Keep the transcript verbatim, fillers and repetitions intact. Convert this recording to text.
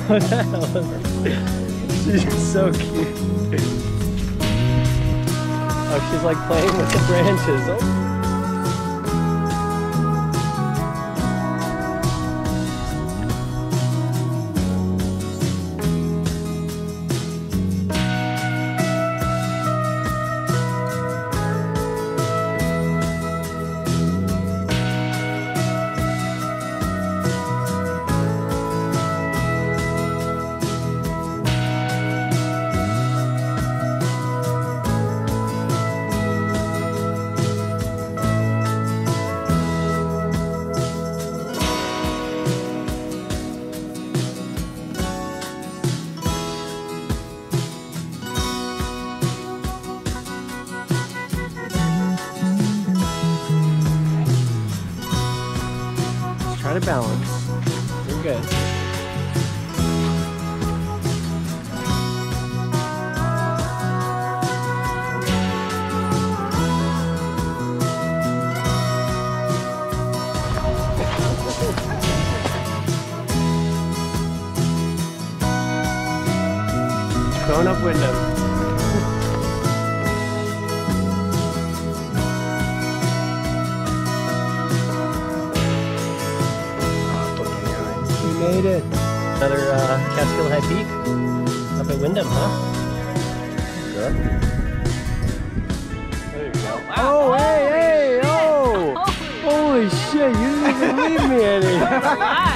What the hell? She's so cute. Oh, she's like playing with the branches. Oh. Try to balance. You're good. Going up Windham. Made it. Another uh, Catskill High Peak up at Windham, huh? Good. There you go. Wow. Oh, wow. Hey, hey, oh! Holy shit, you didn't even leave me any.